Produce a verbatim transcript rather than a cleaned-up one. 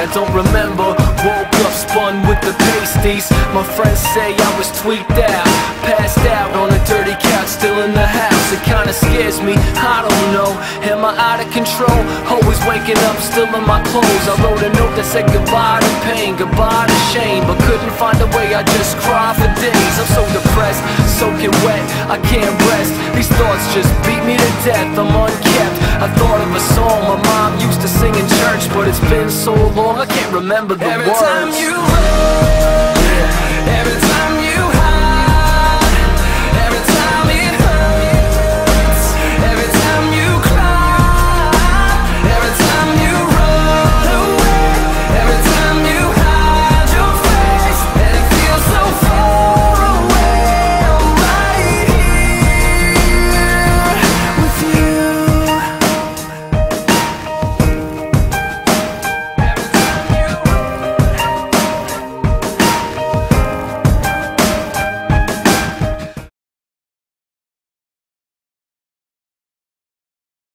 don't remember. Woke up spun with the pasties. My friends say I was tweaked out, passed out on a dirty couch, still in the house. It kinda scares me, I don't know. Am I out of control? Always waking up still in my clothes. I wrote a note that said goodbye to pain, goodbye to shame, but couldn't find a way, I just cry for days. I'm so depressed, soaking wet, I can't rest. These thoughts just beat me to death, I'm unkept. I thought of a song my mom used to sing in church, but it's been so long I can't remember the Every words. time you run